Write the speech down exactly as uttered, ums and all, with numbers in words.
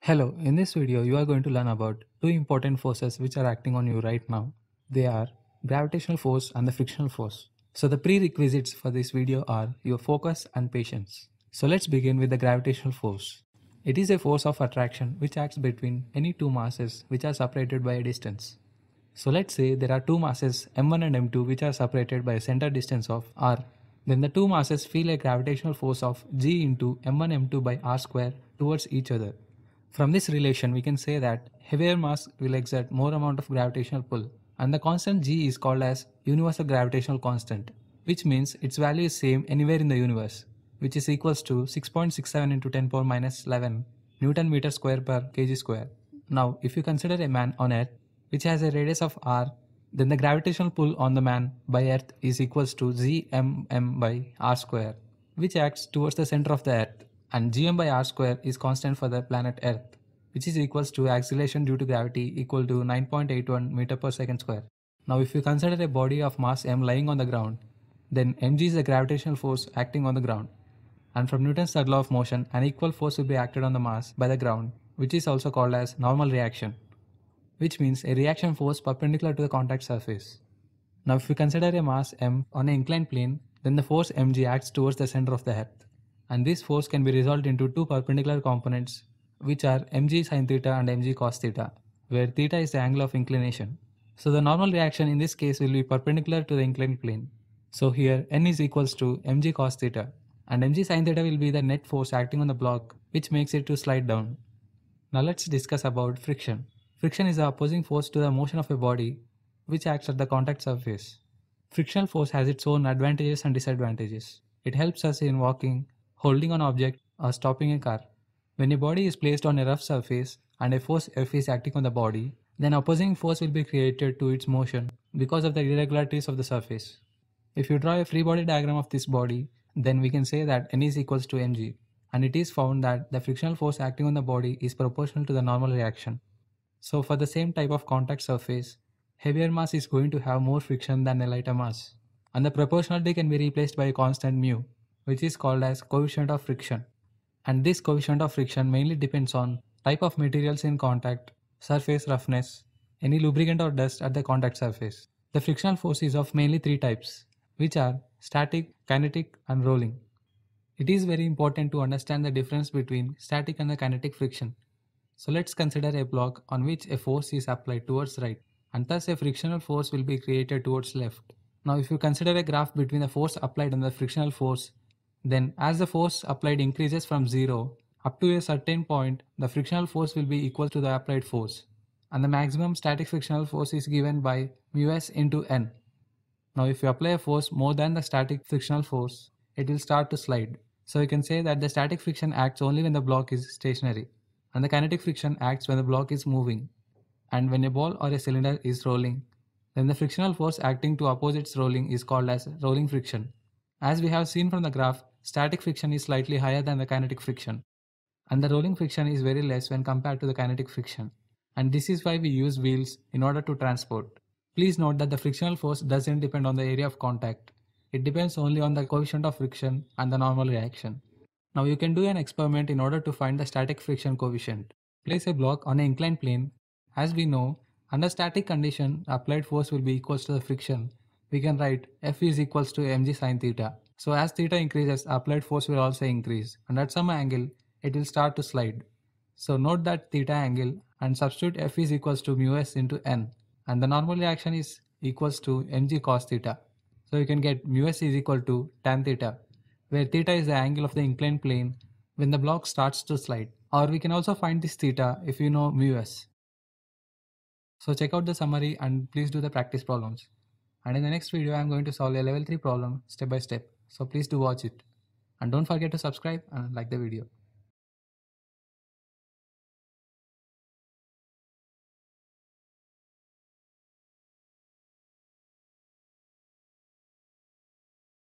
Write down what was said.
Hello, in this video you are going to learn about two important forces which are acting on you right now. They are gravitational force and the frictional force. So the prerequisites for this video are your focus and patience. So let's begin with the gravitational force. It is a force of attraction which acts between any two masses which are separated by a distance. So let's say there are two masses m one and m two which are separated by a center distance of r. Then the two masses feel a gravitational force of g into m one m two by r square towards each other. From this relation we can say that heavier mass will exert more amount of gravitational pull, and the constant g is called as universal gravitational constant, which means its value is same anywhere in the universe, which is equals to six point six seven into ten power minus eleven Newton meter square per kg square. Now if you consider a man on earth which has a radius of r, then the gravitational pull on the man by earth is equals to gmm by r square, which acts towards the center of the earth, and gm by r square is constant for the planet earth, which is equals to acceleration due to gravity equal to nine point eight one meter per second square. Now if you consider a body of mass m lying on the ground, then mg is the gravitational force acting on the ground, and from Newton's third law of motion an equal force will be acted on the mass by the ground, which is also called as normal reaction, which means a reaction force perpendicular to the contact surface. Now if we consider a mass m on an inclined plane, then the force mg acts towards the center of the earth, and this force can be resolved into two perpendicular components which are mg sin theta and mg cos theta, where theta is the angle of inclination. So the normal reaction in this case will be perpendicular to the inclined plane. So here n is equals to mg cos theta, and mg sin theta will be the net force acting on the block which makes it to slide down. Now let's discuss about friction. Friction is the opposing force to the motion of a body which acts at the contact surface. Frictional force has its own advantages and disadvantages. It helps us in walking, holding an object, or stopping a car. When a body is placed on a rough surface and a force F is acting on the body, then opposing force will be created to its motion because of the irregularities of the surface. If you draw a free body diagram of this body, then we can say that n is equals to mg, and it is found that the frictional force acting on the body is proportional to the normal reaction. So for the same type of contact surface, heavier mass is going to have more friction than a lighter mass, and the proportionality can be replaced by a constant mu, which is called as coefficient of friction. And this coefficient of friction mainly depends on type of materials in contact, surface roughness, any lubricant or dust at the contact surface. The frictional force is of mainly three types, which are static, kinetic and rolling. It is very important to understand the difference between static and the kinetic friction. So let's consider a block on which a force is applied towards right, and thus a frictional force will be created towards left. Now if you consider a graph between the force applied and the frictional force, then as the force applied increases from zero up to a certain point, the frictional force will be equal to the applied force, and the maximum static frictional force is given by mus into n. Now if you apply a force more than the static frictional force, it will start to slide. So you can say that the static friction acts only when the block is stationary, and the kinetic friction acts when the block is moving. And when a ball or a cylinder is rolling, then the frictional force acting to oppose its rolling is called as rolling friction. As we have seen from the graph, static friction is slightly higher than the kinetic friction, and the rolling friction is very less when compared to the kinetic friction. And this is why we use wheels in order to transport. Please note that the frictional force doesn't depend on the area of contact. It depends only on the coefficient of friction and the normal reaction. Now you can do an experiment in order to find the static friction coefficient. Place a block on an inclined plane. As we know, under static condition, applied force will be equals to the friction. We can write F is equals to mg sin theta. So as theta increases, applied force will also increase, and at some angle, it will start to slide. So note that theta angle and substitute F is equals to mus into n, and the normal reaction is equals to mg cos theta. So you can get mus is equal to tan theta, where theta is the angle of the inclined plane when the block starts to slide. Or we can also find this theta if you know mus. So check out the summary and please do the practice problems. And in the next video I am going to solve a level three problem step by step. So please do watch it. And don't forget to subscribe and like the video.